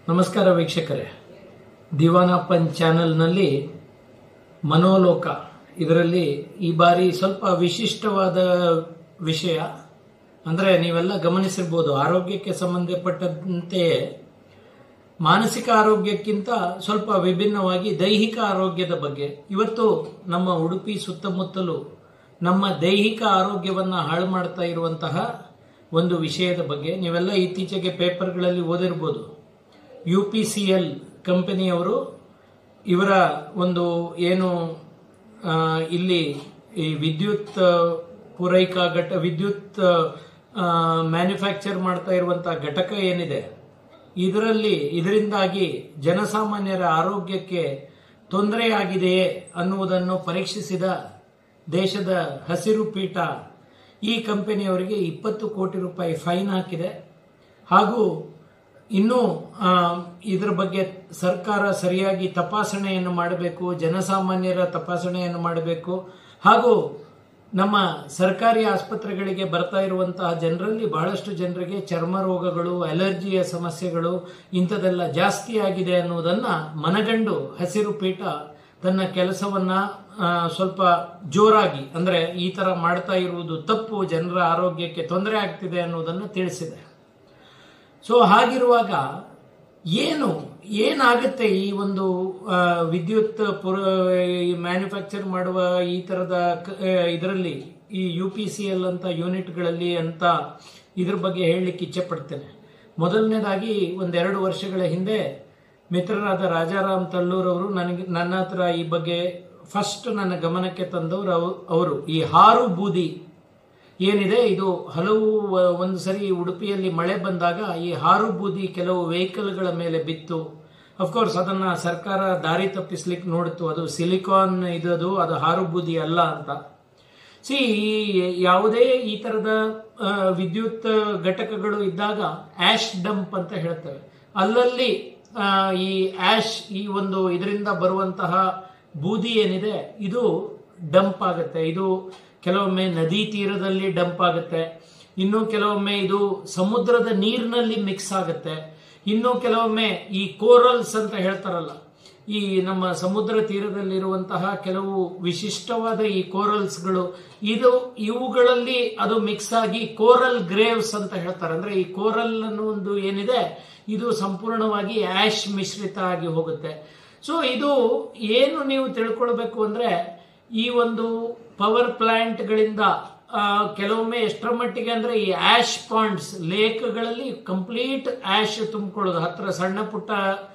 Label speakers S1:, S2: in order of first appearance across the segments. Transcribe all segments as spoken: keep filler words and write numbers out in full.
S1: ನಮಸ್ಕಾರ ವೀಕ್ಷಕರೇ, ದಿವಾನಪ್ಪನ್ ಚಾನೆಲ್ನಲ್ಲಿ ಮನೋಲೋಕ ಇದರಲ್ಲಿ ಈ ಬಾರಿ ಸ್ವಲ್ಪ ವಿಶಿಷ್ಟವಾದ ವಿಷಯ ಅಂದರೆ ನೀವೆಲ್ಲ ಗಮನಿಸಿರ್ಬೋದು. ಆರೋಗ್ಯಕ್ಕೆ ಸಂಬಂಧಪಟ್ಟಂತೆ ಮಾನಸಿಕ ಆರೋಗ್ಯಕ್ಕಿಂತ ಸ್ವಲ್ಪ ವಿಭಿನ್ನವಾಗಿ ದೈಹಿಕ ಆರೋಗ್ಯದ ಬಗ್ಗೆ ಇವತ್ತು ನಮ್ಮ ಉಡುಪಿ ಸುತ್ತಮುತ್ತಲು ನಮ್ಮ ದೈಹಿಕ ಆರೋಗ್ಯವನ್ನು ಹಾಳು ಮಾಡ್ತಾ ಇರುವಂತಹ ಒಂದು ವಿಷಯದ ಬಗ್ಗೆ ನೀವೆಲ್ಲ ಇತ್ತೀಚೆಗೆ ಪೇಪರ್ಗಳಲ್ಲಿ ಓದಿರ್ಬೋದು. ಯು ಪಿ ಸಿ ಎಲ್ ಕಂಪನಿಯವರು ಇವರ ಒಂದು ಏನು ಇಲ್ಲಿ ಈ ವಿದ್ಯುತ್ ಪೂರೈಕಾ ಘಟ ವಿದ್ಯುತ್ ಮ್ಯಾನುಫ್ಯಾಕ್ಚರ್ ಮಾಡ್ತಾ ಇರುವಂತಹ ಘಟಕ ಏನಿದೆ, ಇದರಲ್ಲಿ ಇದರಿಂದಾಗಿ ಜನಸಾಮಾನ್ಯರ ಆರೋಗ್ಯಕ್ಕೆ ತೊಂದರೆಯಾಗಿದೆಯೇ ಅನ್ನುವುದನ್ನು ಪರೀಕ್ಷಿಸಿದ ದೇಶದ ಹಸಿರು ಪೀಠ ಈ ಕಂಪನಿಯವರಿಗೆ ಇಪ್ಪತ್ತು ಕೋಟಿ ರೂಪಾಯಿ ಫೈನ್ ಹಾಕಿದೆ. ಹಾಗೂ ಇನ್ನು ಇದರ ಬಗ್ಗೆ ಸರ್ಕಾರ ಸರಿಯಾಗಿ ತಪಾಸಣೆಯನ್ನು ಮಾಡಬೇಕು, ಜನಸಾಮಾನ್ಯರ ತಪಾಸಣೆಯನ್ನು ಮಾಡಬೇಕು. ಹಾಗೂ ನಮ್ಮ ಸರ್ಕಾರಿ ಆಸ್ಪತ್ರೆಗಳಿಗೆ ಬರ್ತಾ ಇರುವಂತಹ ಜನರಲ್ಲಿ ಬಹಳಷ್ಟು ಜನರಿಗೆ ಚರ್ಮ ರೋಗಗಳು, ಅಲರ್ಜಿಯ ಸಮಸ್ಯೆಗಳು ಇಂಥದೆಲ್ಲ ಜಾಸ್ತಿ ಆಗಿದೆ ಅನ್ನುವುದನ್ನ ಮನಗಂಡು ಹಸಿರು ಪೀಠ ತನ್ನ ಕೆಲಸವನ್ನ ಸ್ವಲ್ಪ ಜೋರಾಗಿ ಅಂದ್ರೆ ಈ ತರ ಮಾಡ್ತಾ ಇರುವುದು ತಪ್ಪು, ಜನರ ಆರೋಗ್ಯಕ್ಕೆ ತೊಂದರೆ ಆಗ್ತಿದೆ ಅನ್ನುವುದನ್ನು ತಿಳಿಸಿದೆ. ಸೊ ಹಾಗಿರುವಾಗ ಏನು ಏನಾಗುತ್ತೆ ಈ ಒಂದು ವಿದ್ಯುತ್ ಪುರ ಮ್ಯಾನುಫ್ಯಾಕ್ಚರ್ ಮಾಡುವ ಈ ತರದ ಇದರಲ್ಲಿ ಈ ಯು ಪಿ ಸಿ ಎಲ್ ಅಂತ ಯೂನಿಟ್ಗಳಲ್ಲಿ ಅಂತ ಇದ್ರ ಬಗ್ಗೆ ಹೇಳಲಿಕ್ಕೆ ಇಚ್ಛೆ ಪಡ್ತೇನೆ. ಮೊದಲನೇದಾಗಿ ಒಂದೆರಡು ವರ್ಷಗಳ ಹಿಂದೆ ಮಿತ್ರರಾದ ರಾಜಾರಾಮ್ ತಲ್ಲೂರ್ ಅವರು ನನಗೆ ನನ್ನ ಹತ್ರ ಈ ಬಗ್ಗೆ ಫಸ್ಟ್ ನನ್ನ ಗಮನಕ್ಕೆ ತಂದವರು ಅವರು ಈ ಹಾರು ಬೂದಿ ಏನಿದೆ, ಇದು ಹಲವು ಒಂದು ಸರಿ ಉಡುಪಿಯಲ್ಲಿ ಮಳೆ ಬಂದಾಗ ಈ ಹಾರು ಬೂದಿ ಕೆಲವು ವೆಹಿಕಲ್ಗಳ ಮೇಲೆ ಬಿತ್ತು. ಅಫ್ಕೋರ್ಸ್ ಅದನ್ನ ಸರ್ಕಾರ ದಾರಿ ತಪ್ಪಿಸ್ಲಿಕ್ಕೆ ನೋಡಿತು, ಅದು ಸಿಲಿಕಾನ್ ಇದದು, ಅದು ಹಾರು ಬೂದಿ ಅಲ್ಲ ಅಂತ. ಸಿ ಯಾವುದೇ ಈ ತರದ ವಿದ್ಯುತ್ ಘಟಕಗಳು ಇದ್ದಾಗ ಆಶ್ ಡಂಪ್ ಅಂತ ಹೇಳ್ತೇವೆ. ಅಲ್ಲಲ್ಲಿ ಈ ಆಶ್ ಈ ಒಂದು ಇದರಿಂದ ಬರುವಂತಹ ಬೂದಿ ಏನಿದೆ ಇದು ಡಂಪ್ ಆಗುತ್ತೆ. ಇದು ಕೆಲವೊಮ್ಮೆ ನದಿ ತೀರದಲ್ಲಿ ಡಂಪ್ ಆಗುತ್ತೆ, ಇನ್ನು ಕೆಲವೊಮ್ಮೆ ಇದು ಸಮುದ್ರದ ನೀರಿನಲ್ಲಿ ಮಿಕ್ಸ್ ಆಗುತ್ತೆ, ಇನ್ನು ಕೆಲವೊಮ್ಮೆ ಈ ಕೋರಲ್ಸ್ ಅಂತ ಹೇಳ್ತಾರಲ್ಲ, ಈ ನಮ್ಮ ಸಮುದ್ರ ತೀರದಲ್ಲಿರುವಂತಹ ಕೆಲವು ವಿಶಿಷ್ಟವಾದ ಈ ಕೋರಲ್ಸ್ಗಳು ಇದು ಇವುಗಳಲ್ಲಿ ಅದು ಮಿಕ್ಸ್ ಆಗಿ ಕೋರಲ್ ಗ್ರೇವ್ಸ್ ಅಂತ ಹೇಳ್ತಾರೆ. ಅಂದ್ರೆ ಈ ಕೋರಲ್ ಅನ್ನೋ ಒಂದು ಏನಿದೆ ಇದು ಸಂಪೂರ್ಣವಾಗಿ ಆಶ್ ಮಿಶ್ರಿತ ಆಗಿ ಹೋಗುತ್ತೆ. ಸೊ ಇದು ಏನು ನೀವು ತಿಳ್ಕೊಳ್ಬೇಕು ಅಂದ್ರೆ ಈ ಒಂದು ಪವರ್ ಪ್ಲಾಂಟ್ಗಳಿಂದ ಕೆಲವೊಮ್ಮೆ ಎಷ್ಟರ ಮಟ್ಟಿಗೆ ಅಂದ್ರೆ ಈ ಆಶ್ ಪಾಂಡ್ಸ್ ಲೇಕ್ಗಳಲ್ಲಿ ಕಂಪ್ಲೀಟ್ ಆಶ್ ತುಂಬಿಕೊಳ್ಳೋದು, ಹತ್ರ ಸಣ್ಣ ಪುಟ್ಟ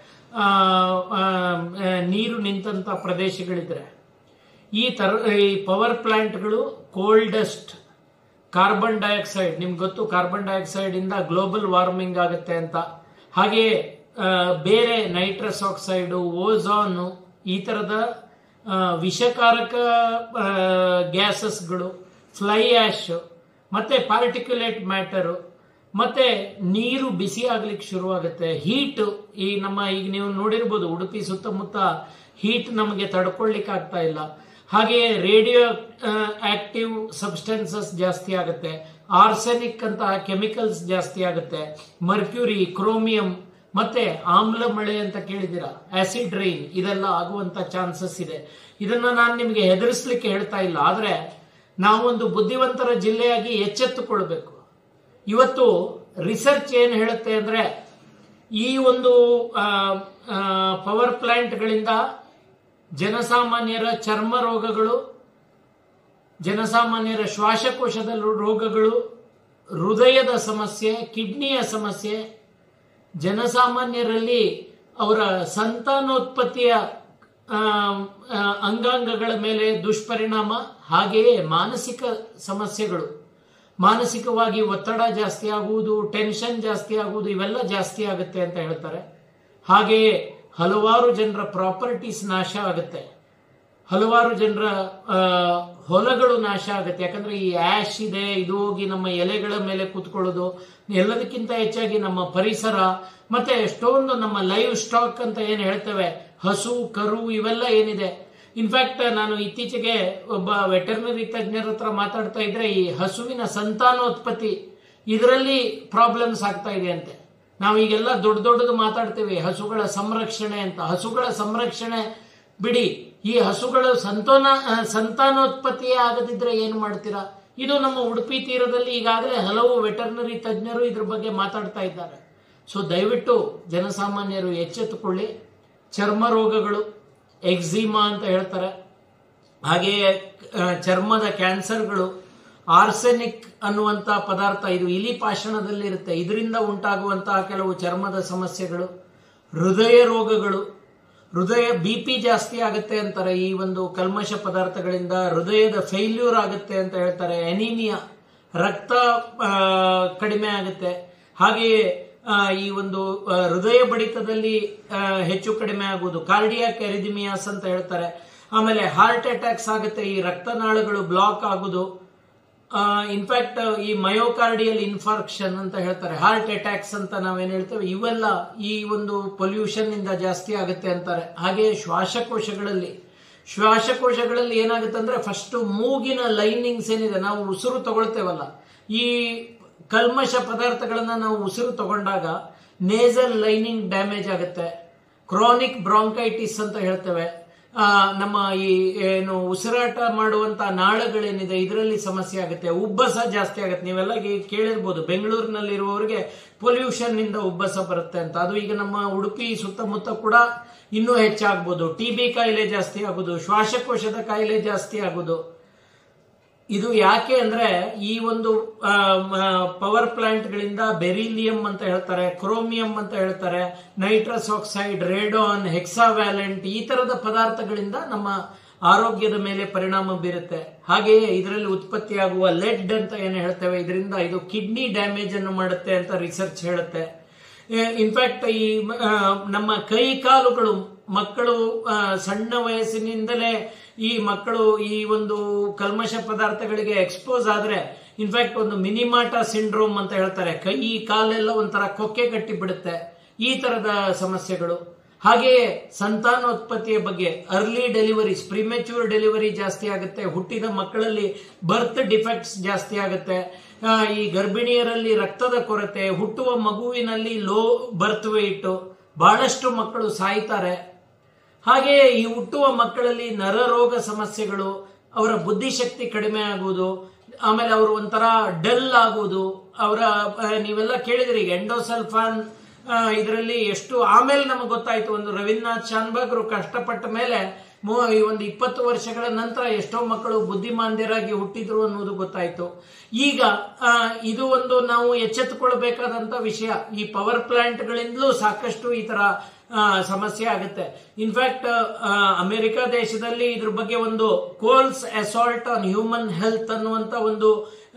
S1: ನೀರು ನಿಂತ ಪ್ರದೇಶಗಳಿದ್ರೆ ಈ ತರ ಈ ಪವರ್ ಪ್ಲಾಂಟ್ಗಳು ಕೋಲ್ಡೆಸ್ಟ್ ಕಾರ್ಬನ್ ಡೈಆಕ್ಸೈಡ್, ನಿಮ್ಗೆ ಗೊತ್ತು ಕಾರ್ಬನ್ ಡೈಆಕ್ಸೈಡ್ ಇಂದ ಗ್ಲೋಬಲ್ ವಾರ್ಮಿಂಗ್ ಆಗುತ್ತೆ ಅಂತ. ಹಾಗೆಯೇ ಬೇರೆ ನೈಟ್ರಸ್ ಆಕ್ಸೈಡ್, ಓಝೋನ್ ಈ ತರದ ವಿಷಕಾರಕ ಗ್ಯಾಸಸ್ಗಳು, ಫ್ಲೈ ಆಶ್, ಮತ್ತೆ ಪಾರ್ಟಿಕ್ಯುಲೇಟ್ ಮ್ಯಾಟರ್, ಮತ್ತೆ ನೀರು ಬಿಸಿ ಆಗ್ಲಿಕ್ಕೆ ಶುರುವಾಗುತ್ತೆ. ಹೀಟ್ ಈ ನಮ್ಮ ಈಗ ನೀವು ನೋಡಿರ್ಬೋದು ಉಡುಪಿ ಸುತ್ತಮುತ್ತ ಹೀಟ್ ನಮಗೆ ತಡ್ಕೊಳ್ಳಿಕ್ಕೆ ಆಗ್ತಾ ಇಲ್ಲ. ಹಾಗೆಯೇ ರೇಡಿಯೋ ಆಕ್ಟಿವ್ ಸಬ್ಸ್ಟೆನ್ಸಸ್ ಜಾಸ್ತಿ ಆಗುತ್ತೆ, ಆರ್ಸೆನಿಕ್ ಅಂತ ಕೆಮಿಕಲ್ಸ್ ಜಾಸ್ತಿ ಆಗುತ್ತೆ, ಮರ್ಕ್ಯೂರಿ, ಕ್ರೋಮಿಯಂ, ಮತ್ತೆ ಆಮ್ಲ ಮಳೆ ಅಂತ ಕೇಳಿದಿರಾ, ಆಸಿಡ್ ರೈನ್, ಇದೆಲ್ಲ ಆಗುವಂತ ಚಾನ್ಸಸ್ ಇದೆ. ಇದನ್ನ ನಾನು ನಿಮಗೆ ಹೆದರಿಸಲಿಕ್ಕೆ ಹೇಳ್ತಾ ಇಲ್ಲ, ಆದ್ರೆ ನಾವೊಂದು ಬುದ್ಧಿವಂತರ ಜಿಲ್ಲೆಯಾಗಿ ಎಚ್ಚೆತ್ತುಕೊಳ್ಬೇಕು. ಇವತ್ತು ರಿಸರ್ಚ್ ಏನ್ ಹೇಳುತ್ತೆ ಅಂದ್ರೆ ಈ ಒಂದು ಪವರ್ ಪ್ಲಾಂಟ್ಗಳಿಂದ ಜನಸಾಮಾನ್ಯರ ಚರ್ಮ ರೋಗಗಳು, ಜನಸಾಮಾನ್ಯರ ಶ್ವಾಸಕೋಶದ ರೋಗಗಳು, ಹೃದಯದ ಸಮಸ್ಯೆ, ಕಿಡ್ನಿಯ ಸಮಸ್ಯೆ, ಜನಸಾಮಾನ್ಯರಲ್ಲಿ ಅವರ ಸಂತಾನೋತ್ಪತ್ತಿಯ ಅಂಗಾಂಗಗಳ ಮೇಲೆ ದುಷ್ಪರಿಣಾಮ, ಹಾಗೆಯೇ ಮಾನಸಿಕ ಸಮಸ್ಯೆಗಳು, ಮಾನಸಿಕವಾಗಿ ಒತ್ತಡ ಜಾಸ್ತಿ ಆಗುವುದು, ಟೆನ್ಷನ್ ಜಾಸ್ತಿ ಆಗುವುದು, ಇವೆಲ್ಲ ಜಾಸ್ತಿ ಆಗುತ್ತೆ ಅಂತ ಹೇಳ್ತಾರೆ. ಹಾಗೆಯೇ ಹಲವಾರು ಜನರ ಪ್ರಾಪರ್ಟೀಸ್ ನಾಶ ಆಗುತ್ತೆ, ಹಲವಾರು ಜನರ ಹೊಲಗಳು ನಾಶ ಆಗುತ್ತೆ. ಯಾಕಂದ್ರೆ ಈ ಆಶ್ ಇದೆ, ಇದು ಹೋಗಿ ನಮ್ಮ ಎಲೆಗಳ ಮೇಲೆ ಕೂತ್ಕೊಳ್ಳೋದು, ಎಲ್ಲದಕ್ಕಿಂತ ಹೆಚ್ಚಾಗಿ ನಮ್ಮ ಪರಿಸರ, ಮತ್ತೆ ಎಷ್ಟೊಂದು ನಮ್ಮ ಲೈವ್ ಸ್ಟಾಕ್ ಅಂತ ಏನ್ ಹೇಳ್ತೇವೆ, ಹಸು, ಕರು, ಇವೆಲ್ಲ ಏನಿದೆ. ಇನ್ಫ್ಯಾಕ್ಟ್ ನಾನು ಇತ್ತೀಚೆಗೆ ಒಬ್ಬ ವೆಟರ್ನರಿ ತಜ್ಞರ ಹತ್ರ ಮಾತಾಡ್ತಾ ಇದ್ರೆ ಈ ಹಸುವಿನ ಸಂತಾನೋತ್ಪತ್ತಿ ಇದರಲ್ಲಿ ಪ್ರಾಬ್ಲಮ್ಸ್ ಆಗ್ತಾ ಇದೆ ಅಂತೆ. ನಾವೀಗೆಲ್ಲ ದೊಡ್ಡ ದೊಡ್ಡದು ಮಾತಾಡ್ತೇವೆ ಹಸುಗಳ ಸಂರಕ್ಷಣೆ ಅಂತ. ಹಸುಗಳ ಸಂರಕ್ಷಣೆ ಬಿಡಿ, ಈ ಹಸುಗಳು ಸಂತಾನ ಸಂತಾನೋತ್ಪತ್ತಿಯೇ ಆಗದಿದ್ರೆ ಏನು ಮಾಡ್ತೀರಾ? ಇದು ನಮ್ಮ ಉಡುಪಿ ತೀರದಲ್ಲಿ ಈಗಾಗಲೇ ಹಲವು ವೆಟರ್ನರಿ ತಜ್ಞರು ಇದ್ರ ಬಗ್ಗೆ ಮಾತಾಡ್ತಾ ಇದ್ದಾರೆ. ಸೊ ದಯವಿಟ್ಟು ಜನಸಾಮಾನ್ಯರು ಎಚ್ಚೆತ್ತುಕೊಳ್ಳಿ. ಚರ್ಮ ರೋಗಗಳು, ಎಕ್ಸಿಮಾ ಅಂತ ಹೇಳ್ತಾರೆ, ಹಾಗೆಯೇ ಚರ್ಮದ ಕ್ಯಾನ್ಸರ್ಗಳು, ಆರ್ಸೆನಿಕ್ ಅನ್ನುವಂಥ ಪದಾರ್ಥ ಇದು ಇಲಿ ಪಾಷಾಣದಲ್ಲಿರುತ್ತೆ, ಇದರಿಂದ ಉಂಟಾಗುವಂತಹ ಕೆಲವು ಚರ್ಮದ ಸಮಸ್ಯೆಗಳು, ಹೃದಯ ರೋಗಗಳು, ಹೃದಯ ಬಿ ಪಿ ಜಾಸ್ತಿ ಆಗುತ್ತೆ ಅಂತಾರೆ ಈ ಒಂದು ಕಲ್ಮಶ ಪದಾರ್ಥಗಳಿಂದ, ಹೃದಯದ ಫೇಲ್ಯೂರ್ ಆಗುತ್ತೆ ಅಂತ ಹೇಳ್ತಾರೆ, ಎನೀಮಿಯಾ ರಕ್ತ ಕಡಿಮೆ ಆಗುತ್ತೆ, ಹಾಗೆಯೇ ಈ ಒಂದು ಹೃದಯ ಬಡಿತದಲ್ಲಿ ಹೆಚ್ಚು ಕಡಿಮೆ ಆಗುವುದು, ಕಾರ್ಡಿಯಾಕ್ ಎರಿದಿಮಿಯಾಸ್ ಅಂತ ಹೇಳ್ತಾರೆ. ಆಮೇಲೆ ಹಾರ್ಟ್ ಅಟ್ಯಾಕ್ಸ್ ಆಗುತ್ತೆ, ಈ ರಕ್ತನಾಳಗಳು ಬ್ಲಾಕ್ ಆಗುವುದು, ಇನ್ಫ್ಯಾಕ್ಟ್ ಈ ಮಯೋಕಾರ್ಡಿಯಲ್ ಇನ್ಫಾರ್ಕ್ಷನ್ ಅಂತ ಹೇಳ್ತಾರೆ, ಹಾರ್ಟ್ ಅಟ್ಯಾಕ್ಸ್ ಅಂತ ನಾವೇನ್ ಹೇಳ್ತೇವೆ, ಇವೆಲ್ಲ ಈ ಒಂದು ಪೊಲ್ಯೂಷನ್ ಇಂದ ಜಾಸ್ತಿ ಆಗುತ್ತೆ ಅಂತಾರೆ. ಹಾಗೆ ಶ್ವಾಸಕೋಶಗಳಲ್ಲಿ ಶ್ವಾಸಕೋಶಗಳಲ್ಲಿ ಏನಾಗುತ್ತೆ ಅಂದ್ರೆ ಫಸ್ಟ್ ಮೂಗಿನ ಲೈನಿಂಗ್ಸ್ ಏನಿದೆ, ನಾವು ಉಸಿರು ತಗೊಳ್ತೇವಲ್ಲ, ಈ ಕಲ್ಮಶ ಪದಾರ್ಥಗಳನ್ನ ನಾವು ಉಸಿರು ತಗೊಂಡಾಗ ನೇಸಲ್ ಲೈನಿಂಗ್ ಡ್ಯಾಮೇಜ್ ಆಗುತ್ತೆ, ಕ್ರಾನಿಕ್ ಬ್ರಾಂಕೈಟಿಸ್ ಅಂತ ಹೇಳ್ತೇವೆ. ನಮ್ಮ ಈ ಏನು ಉಸಿರಾಟ ಮಾಡುವಂತ ನಾಳಗಳೇನಿದೆ ಇದರಲ್ಲಿ ಸಮಸ್ಯೆ ಆಗುತ್ತೆ, ಉಬ್ಬಸ ಜಾಸ್ತಿ ಆಗುತ್ತೆ. ನೀವೆಲ್ಲ ಕೇಳಿರ್ಬೋದು ಬೆಂಗಳೂರಿನಲ್ಲಿರುವವರಿಗೆ ಪೊಲ್ಯೂಷನ್ ಇಂದ ಉಬ್ಬಸ ಬರುತ್ತೆ ಅಂತ. ಅದು ಈಗ ನಮ್ಮ ಉಡುಪಿ ಸುತ್ತಮುತ್ತ ಕೂಡ ಇನ್ನೂ ಹೆಚ್ಚಾಗ್ಬೋದು. ಟಿ ಬಿ ಕಾಯಿಲೆ ಜಾಸ್ತಿ ಆಗುದು, ಶ್ವಾಸಕೋಶದ ಕಾಯಿಲೆ ಜಾಸ್ತಿ ಆಗುದು. ಇದು ಯಾಕೆ ಅಂದ್ರೆ ಈ ಒಂದು ಪವರ್ ಪ್ಲಾಂಟ್ ಗಳಿಂದ ಬೆರಿಲಿಯಂ ಅಂತ ಹೇಳ್ತಾರೆ, ಕ್ರೋಮಿಯಂ ಅಂತ ಹೇಳ್ತಾರೆ, ನೈಟ್ರಸ್ ಆಕ್ಸೈಡ್, ರೇಡಾನ್, ಹೆಕ್ಸಾವ್ಯಾಲೆಂಟ್ ಈ ತರದ ಪದಾರ್ಥಗಳಿಂದ ನಮ್ಮ ಆರೋಗ್ಯದ ಮೇಲೆ ಪರಿಣಾಮ ಬೀರುತ್ತೆ. ಹಾಗೆಯೇ ಇದರಲ್ಲಿ ಉತ್ಪತ್ತಿಯಾಗುವ ಲೆಡ್ ಅಂತ ಏನು ಹೇಳ್ತೇವೆ, ಇದರಿಂದ ಇದು ಕಿಡ್ನಿ ಡ್ಯಾಮೇಜ್ ಅನ್ನು ಮಾಡುತ್ತೆ ಅಂತ ರಿಸರ್ಚ್ ಹೇಳುತ್ತೆ. ಇನ್ಫ್ಯಾಕ್ಟ್ ಈ ನಮ್ಮ ಕೈ ಕಾಲುಗಳು, ಮಕ್ಕಳು ಸಣ್ಣ ವಯಸ್ಸಿನಿಂದಲೇ ಈ ಮಕ್ಕಳು ಈ ಒಂದು ಕಲ್ಮಶ ಪದಾರ್ಥಗಳಿಗೆ ಎಕ್ಸ್ಪೋಸ್ ಆದ್ರೆ ಇನ್ಫ್ಯಾಕ್ಟ್ ಒಂದು ಮಿನಿಮಾಟ ಸಿಂಡ್ರೋಮ್ ಅಂತ ಹೇಳ್ತಾರೆ, ಕೈ ಕಾಲೆಲ್ಲ ಒಂಥರ ಕೊಕ್ಕೆ ಕಟ್ಟಿ ಬಿಡುತ್ತೆ, ಈ ತರದ ಸಮಸ್ಯೆಗಳು. ಹಾಗೆಯೇ ಸಂತಾನೋತ್ಪತ್ತಿಯ ಬಗ್ಗೆ ಅರ್ಲಿ ಡೆಲಿವರೀಸ್, ಪ್ರಿಮೆಚ್ಯೂರ್ ಡೆಲಿವರಿ ಜಾಸ್ತಿ ಆಗುತ್ತೆ, ಹುಟ್ಟಿದ ಮಕ್ಕಳಲ್ಲಿ ಬರ್ತ್ ಡಿಫೆಕ್ಟ್ಸ್ ಜಾಸ್ತಿ ಆಗುತ್ತೆ, ಈ ಗರ್ಭಿಣಿಯರಲ್ಲಿ ರಕ್ತದ ಕೊರತೆ, ಹುಟ್ಟುವ ಮಗುವಿನಲ್ಲಿ ಲೋ ಬರ್ತ್ ವೇಟ್, ಬಹಳಷ್ಟು ಮಕ್ಕಳು ಸಾಯ್ತಾರೆ. ಹಾಗೆಯೇ ಈ ಹುಟ್ಟುವ ಮಕ್ಕಳಲ್ಲಿ ನರರೋಗ ಸಮಸ್ಯೆಗಳು, ಅವರ ಬುದ್ಧಿಶಕ್ತಿ ಕಡಿಮೆ ಆಗುವುದು, ಆಮೇಲೆ ಅವರು ಒಂಥರ ಡಲ್ ಆಗುವುದು, ಅವರ ನೀವೆಲ್ಲ ಕೇಳಿದ್ರಿ ಎಂಡೋಸಲ್ಫಾನ್ ಇದರಲ್ಲಿ ಎಷ್ಟು, ಆಮೇಲೆ ನಮಗೆ ಗೊತ್ತಾಯ್ತು ಒಂದು ರವೀಂದ್ರನಾಥ್ ಶಾನ್ಭಾಗ್ರು ಕಷ್ಟಪಟ್ಟ ಮೇಲೆ ಈ ಒಂದು ಇಪ್ಪತ್ತು ವರ್ಷಗಳ ನಂತರ ಎಷ್ಟೋ ಮಕ್ಕಳು ಬುದ್ಧಿಮಾಂದ್ಯರಾಗಿ ಹುಟ್ಟಿದ್ರು ಅನ್ನೋದು ಗೊತ್ತಾಯ್ತು. ಈಗ ಇದು ಒಂದು ನಾವು ಎಚ್ಚೆತ್ತುಕೊಳ್ಬೇಕಾದಂತ ವಿಷಯ. ಈ ಪವರ್ ಪ್ಲಾಂಟ್ ಗಳಿಂದಲೂ ಸಾಕಷ್ಟು ಈ ತರ ಸಮಸ್ಯೆ ಆಗುತ್ತೆ. ಇನ್ಫ್ಯಾಕ್ಟ್ ಅಮೆರಿಕ ದೇಶದಲ್ಲಿ ಇದ್ರ ಬಗ್ಗೆ ಒಂದು coal's assault on human health ಅನ್ನುವಂತ ಒಂದು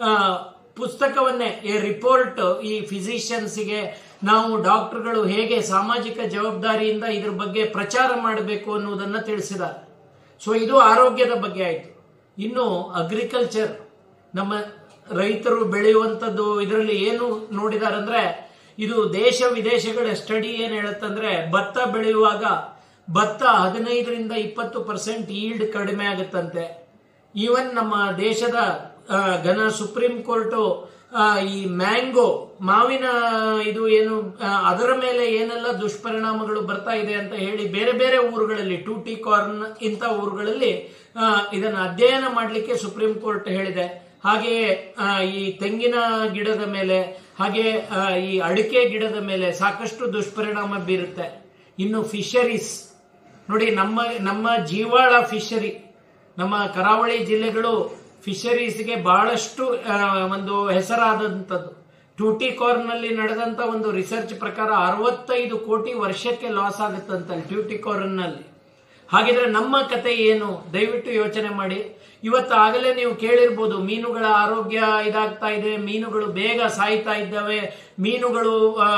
S1: ಪುಸ್ತಕವನ್ನೇ, ಎ ರಿಪೋರ್ಟ್ ಈ ಫಿಸಿಷಿಯನ್ಸ್ಗೆ ನಾವು ಡಾಕ್ಟರ್ಗಳು ಹೇಗೆ ಸಾಮಾಜಿಕ ಜವಾಬ್ದಾರಿಯಿಂದ ಇದ್ರ ಬಗ್ಗೆ ಪ್ರಚಾರ ಮಾಡಬೇಕು ಅನ್ನುವುದನ್ನ ತಿಳಿಸಿದ್ದಾರೆ. ಸೊ ಇದು ಆರೋಗ್ಯದ ಬಗ್ಗೆ ಆಯ್ತು. ಇನ್ನು ಅಗ್ರಿಕಲ್ಚರ್, ನಮ್ಮ ರೈತರು ಬೆಳೆಯುವಂಥದ್ದು ಇದರಲ್ಲಿ ಏನು ನೋಡಿದಾರೆ ಅಂದ್ರೆ, ಇದು ದೇಶ ವಿದೇಶಗಳ ಸ್ಟಡಿ ಏನ್ ಹೇಳುತ್ತಂದ್ರೆ, ಭತ್ತ ಬೆಳೆಯುವಾಗ ಭತ್ತ ಹದಿನೈದರಿಂದ ಇಪ್ಪತ್ತು ಪರ್ಸೆಂಟ್ ಈಲ್ಡ್ ಕಡಿಮೆ ಆಗುತ್ತಂತೆ. ಈವನ್ ನಮ್ಮ ದೇಶದ ಘನ ಸುಪ್ರೀಂ ಕೋರ್ಟು ಈ ಮ್ಯಾಂಗೋ, ಮಾವಿನ ಇದು ಏನು ಅದರ ಮೇಲೆ ಏನೆಲ್ಲ ದುಷ್ಪರಿಣಾಮಗಳು ಬರ್ತಾ ಇದೆ ಅಂತ ಹೇಳಿ ಬೇರೆ ಬೇರೆ ಊರುಗಳಲ್ಲಿ, ಟೂಟಿ ಕಾರ್ನ್ ಇಂಥ ಊರುಗಳಲ್ಲಿ ಇದನ್ನ ಅಧ್ಯಯನ ಮಾಡಲಿಕ್ಕೆ ಸುಪ್ರೀಂ ಕೋರ್ಟ್ ಹೇಳಿದೆ. ಹಾಗೆಯೇ ಈ ತೆಂಗಿನ ಗಿಡದ ಮೇಲೆ, ಹಾಗೆ ಈ ಅಡಿಕೆ ಗಿಡದ ಮೇಲೆ ಸಾಕಷ್ಟು ದುಷ್ಪರಿಣಾಮ ಬೀರುತ್ತೆ. ಇನ್ನು ಫಿಶರೀಸ್ ನೋಡಿ, ನಮ್ಮ ನಮ್ಮ ಜೀವಾಳ ಫಿಶರಿ, ನಮ್ಮ ಕರಾವಳಿ ಜಿಲ್ಲೆಗಳು ಫಿಶರೀಸ್ಗೆ ಬಹಳಷ್ಟು ಒಂದು ಹೆಸರಾದಂಥದ್ದು. ಟೂಟಿ ಕಾರ್ನ್ ನಲ್ಲಿ ನಡೆದಂತ ಒಂದು ರಿಸರ್ಚ್ ಪ್ರಕಾರ ಅರವತ್ತೈದು ಕೋಟಿ ವರ್ಷಕ್ಕೆ ಲಾಸ್ ಆಗುತ್ತಂತ ಟ್ಯೂಟಿ ಕಾರ್ನ್ ನಲ್ಲಿ. ಹಾಗಿದ್ರೆ ನಮ್ಮ ಕತೆ ಏನು? ದಯವಿಟ್ಟು ಯೋಚನೆ ಮಾಡಿ. ಇವತ್ತಾಗಲೇ ನೀವು ಕೇಳಿರ್ಬೋದು, ಮೀನುಗಳ ಆರೋಗ್ಯ ಇದಾಗ್ತಾ ಇದೆ, ಮೀನುಗಳು ಬೇಗ ಸಾಯ್ತಾ ಇದ್ದಾವೆ, ಮೀನುಗಳು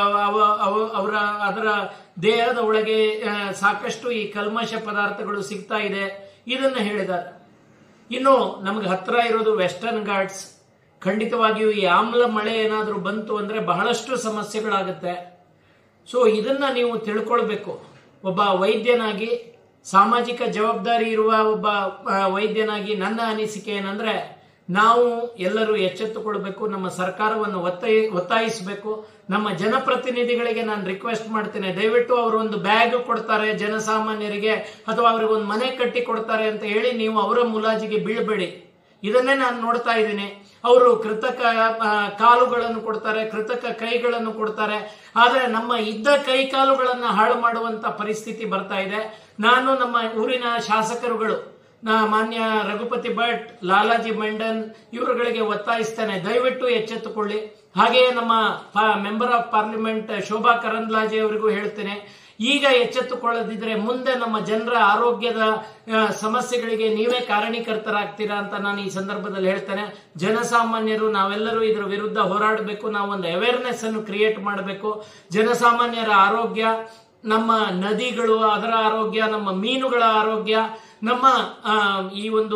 S1: ಅವರ ಅದರ ದೇಹದ ಒಳಗೆ ಸಾಕಷ್ಟು ಈ ಕಲ್ಮಶ ಪದಾರ್ಥಗಳು ಸಿಗ್ತಾ ಇದೆ, ಇದನ್ನ ಹೇಳಿದ್ದಾರೆ. ಇನ್ನು ನಮ್ಗೆ ಹತ್ರ ಇರೋದು ವೆಸ್ಟರ್ನ್ ಘಾಟ್ಸ್. ಖಂಡಿತವಾಗಿಯೂ ಈ ಆಮ್ಲ ಮಳೆ ಏನಾದರೂ ಬಂತು ಅಂದ್ರೆ ಬಹಳಷ್ಟು ಸಮಸ್ಯೆಗಳಾಗುತ್ತೆ. ಸೊ ಇದನ್ನ ನೀವು ತಿಳ್ಕೊಳ್ಬೇಕು. ಒಬ್ಬ ವೈದ್ಯನಾಗಿ, ಸಾಮಾಜಿಕ ಜವಾಬ್ದಾರಿ ಇರುವ ಒಬ್ಬ ವೈದ್ಯನಾಗಿ ನನ್ನ ಅನಿಸಿಕೆ ಏನಂದ್ರೆ, ನಾವು ಎಲ್ಲರೂ ಎಚ್ಚೆತ್ತುಕೊಳ್ಬೇಕು, ನಮ್ಮ ಸರ್ಕಾರವನ್ನು ಒತ್ತಾಯ ಒತ್ತಾಯಿಸಬೇಕು. ನಮ್ಮ ಜನಪ್ರತಿನಿಧಿಗಳಿಗೆ ನಾನು ರಿಕ್ವೆಸ್ಟ್ ಮಾಡ್ತೇನೆ, ದಯವಿಟ್ಟು ಅವರು ಒಂದು ಬ್ಯಾಗ್ ಕೊಡ್ತಾರೆ ಜನಸಾಮಾನ್ಯರಿಗೆ ಅಥವಾ ಅವ್ರಿಗೆ ಒಂದು ಮನೆ ಕಟ್ಟಿ ಕೊಡ್ತಾರೆ ಅಂತ ಹೇಳಿ ನೀವು ಅವರ ಮುಲಾಜಿಗೆ ಬೀಳಬೇಡಿ. ಇದನ್ನೇ ನಾನು ನೋಡ್ತಾ ಇದ್ದೀನಿ. ಅವರು ಕೃತಕ ಕಾಲುಗಳನ್ನು ಕೊಡ್ತಾರೆ, ಕೃತಕ ಕೈಗಳನ್ನು ಕೊಡ್ತಾರೆ, ಆದ್ರೆ ನಮ್ಮ ಇದ್ದ ಕೈ ಕಾಲುಗಳನ್ನ ಹಾಳು ಮಾಡುವಂತ ಪರಿಸ್ಥಿತಿ ಬರ್ತಾ ಇದೆ. ನಾನು ನಮ್ಮ ಊರಿನ ಶಾಸಕರುಗಳು ಮಾನ್ಯ ರಘುಪತಿ ಭಟ್, ಲಾಲಾಜಿ ಮಂಡನ್ ಇವರುಗಳಿಗೆ ಒತ್ತಾಯಿಸ್ತೇನೆ, ದಯವಿಟ್ಟು ಎಚ್ಚೆತ್ತುಕೊಳ್ಳಿ. ಹಾಗೆಯೇ ನಮ್ಮ member of parliament Shobha Karandlaje ಅವರಿಗೂ ಹೇಳ್ತೇನೆ, ಈಗ ಎಚ್ಚೆತ್ತುಕೊಳ್ಳದಿದ್ರೆ ಮುಂದೆ ನಮ್ಮ ಜನರ ಆರೋಗ್ಯದ ಸಮಸ್ಯೆಗಳಿಗೆ ನೀವೇ ಕಾರಣೀಕರ್ತರಾಗ್ತೀರಾ ಅಂತ ನಾನು ಈ ಸಂದರ್ಭದಲ್ಲಿ ಹೇಳ್ತೇನೆ. ಜನಸಾಮಾನ್ಯರು ನಾವೆಲ್ಲರೂ ಇದರ ವಿರುದ್ಧ ಹೋರಾಡಬೇಕು. ನಾವು ಒಂದು ಅವೇರ್ನೆಸ್ ಅನ್ನು ಕ್ರಿಯೇಟ್ ಮಾಡಬೇಕು. ಜನಸಾಮಾನ್ಯರ ಆರೋಗ್ಯ, ನಮ್ಮ ನದಿಗಳು ಅದರ ಆರೋಗ್ಯ, ನಮ್ಮ ಮೀನುಗಳ ಆರೋಗ್ಯ, ನಮ್ಮ ಈ ಒಂದು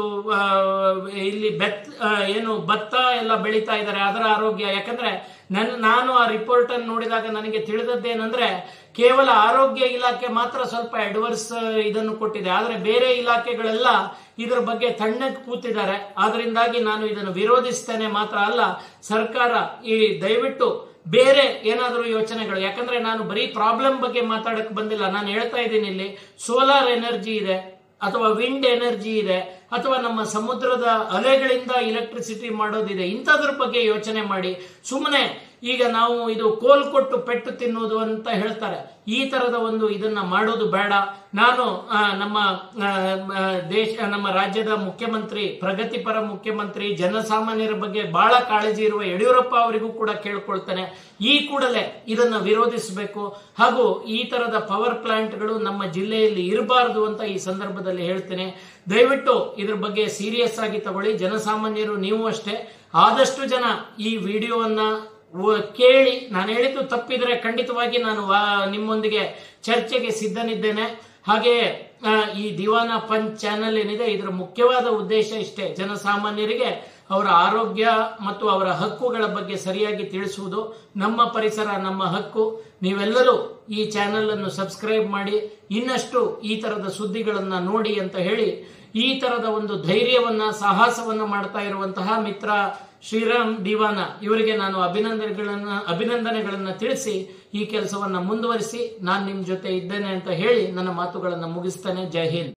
S1: ಇಲ್ಲಿ ಬೆತ್ ಏನು ಭತ್ತ ಎಲ್ಲ ಬೆಳೀತಾ ಇದ್ದಾರೆ ಅದರ ಆರೋಗ್ಯ. ಯಾಕಂದ್ರೆ ನನ್ ನಾನು ಆ ರಿಪೋರ್ಟ್ ಅನ್ನು ನೋಡಿದಾಗ ನನಗೆ ತಿಳಿದದ್ದೇನೆಂದ್ರೆ ಕೇವಲ ಆರೋಗ್ಯ ಇಲಾಖೆ ಮಾತ್ರ ಸ್ವಲ್ಪ ಅಡ್ವರ್ಸ್ ಇದನ್ನು ಕೊಟ್ಟಿದೆ, ಆದ್ರೆ ಬೇರೆ ಇಲಾಖೆಗಳೆಲ್ಲ ಇದರ ಬಗ್ಗೆ ತಣ್ಣಗೆ ಕೂತಿದ್ದಾರೆ. ಆದ್ರಿಂದಾಗಿ ನಾನು ಇದನ್ನು ವಿರೋಧಿಸ್ತೇನೆ. ಮಾತ್ರ ಅಲ್ಲ, ಸರ್ಕಾರ ಈ ದಯವಿಟ್ಟು ಬೇರೆ ಏನಾದರೂ ಯೋಚನೆಗಳು, ಯಾಕಂದ್ರೆ ನಾನು ಬರೀ ಪ್ರಾಬ್ಲಮ್ ಬಗ್ಗೆ ಮಾತಾಡಕ್ ಬಂದಿಲ್ಲ. ನಾನು ಹೇಳ್ತಾ ಇದ್ದೀನಿ, ಇಲ್ಲಿ ಸೋಲಾರ್ ಎನರ್ಜಿ ಇದೆ ಅಥವಾ ವಿಂಡ್ ಎನರ್ಜಿ ಇದೆ ಅಥವಾ ನಮ್ಮ ಸಮುದ್ರದ ಅಲೆಗಳಿಂದ ಎಲೆಕ್ಟ್ರಿಸಿಟಿ ಮಾಡೋದಿದೆ. ಇಂಥದ್ರ ಬಗ್ಗೆ ಯೋಚನೆ ಮಾಡಿ. ಸುಮ್ಮನೆ ಈಗ ನಾವು ಇದು ಕೋಲ್ ಕೊಟ್ಟು ಪೆಟ್ಟು ತಿನ್ನುವುದು ಅಂತ ಹೇಳ್ತಾರೆ, ಈ ತರದ ಒಂದು ಇದನ್ನ ಮಾಡೋದು ಬೇಡ. ನಾನು ನಮ್ಮ ದೇಶ ನಮ್ಮ ರಾಜ್ಯದ ಮುಖ್ಯಮಂತ್ರಿ, ಪ್ರಗತಿಪರ ಮುಖ್ಯಮಂತ್ರಿ, ಜನಸಾಮಾನ್ಯರ ಬಗ್ಗೆ ಬಹಳ ಕಾಳಜಿ ಇರುವ ಯಡಿಯೂರಪ್ಪ ಅವರಿಗೂ ಕೂಡ ಕೇಳ್ಕೊಳ್ತೇನೆ, ಈ ಕೂಡಲೇ ಇದನ್ನ ವಿರೋಧಿಸಬೇಕು. ಹಾಗೂ ಈ ತರದ ಪವರ್ ಪ್ಲಾಂಟ್ಗಳು ನಮ್ಮ ಜಿಲ್ಲೆಯಲ್ಲಿ ಇರಬಾರದು ಅಂತ ಈ ಸಂದರ್ಭದಲ್ಲಿ ಹೇಳ್ತೇನೆ. ದಯವಿಟ್ಟು ಇದ್ರ ಬಗ್ಗೆ ಸೀರಿಯಸ್ ಆಗಿ ತಗೊಳ್ಳಿ. ಜನಸಾಮಾನ್ಯರು ನೀವು ಅಷ್ಟೇ, ಆದಷ್ಟು ಜನ ಈ ವಿಡಿಯೋವನ್ನ ಕೇಳಿ. ನಾನು ಹೇಳಿದ್ದು ತಪ್ಪಿದ್ರೆ ಖಂಡಿತವಾಗಿ ನಾನು ನಿಮ್ಮೊಂದಿಗೆ ಚರ್ಚೆಗೆ ಸಿದ್ಧನಿದ್ದೇನೆ. ಹಾಗೆಯೇ ಈ ದಿವಾನ ಪಂಚ್ ಚಾನೆಲ್ ಏನಿದೆ, ಇದರ ಮುಖ್ಯವಾದ ಉದ್ದೇಶ ಇಷ್ಟೇ, ಜನಸಾಮಾನ್ಯರಿಗೆ ಅವರ ಆರೋಗ್ಯ ಮತ್ತು ಅವರ ಹಕ್ಕುಗಳ ಬಗ್ಗೆ ಸರಿಯಾಗಿ ತಿಳಿಸುವುದು. ನಮ್ಮ ಪರಿಸರ ನಮ್ಮ ಹಕ್ಕು. ನೀವೆಲ್ಲರೂ ಈ ಚಾನೆಲ್ ಅನ್ನು ಸಬ್ಸ್ಕ್ರೈಬ್ ಮಾಡಿ, ಇನ್ನಷ್ಟು ಈ ತರದ ಸುದ್ದಿಗಳನ್ನ ನೋಡಿ ಅಂತ ಹೇಳಿ, ಈ ತರದ ಒಂದು ಧೈರ್ಯವನ್ನ ಸಾಹಸವನ್ನ ಮಾಡ್ತಾ ಇರುವಂತಹ ಮಿತ್ರ ಶ್ರೀರಾಮ್ ದಿವಾನ ಇವರಿಗೆ ನಾನು ಅಭಿನಂದನೆಗಳನ್ನ ಅಭಿನಂದನೆಗಳನ್ನ ತಿಳಿಸಿ ಈ ಕೆಲಸವನ್ನ ಮುಂದುವರಿಸಿ ನಾನು ನಿಮ್ ಜೊತೆ ಇದ್ದೇನೆ ಅಂತ ಹೇಳಿ ನನ್ನ ಮಾತುಗಳನ್ನ ಮುಗಿಸ್ತೇನೆ. ಜೈ ಹಿಂದ್.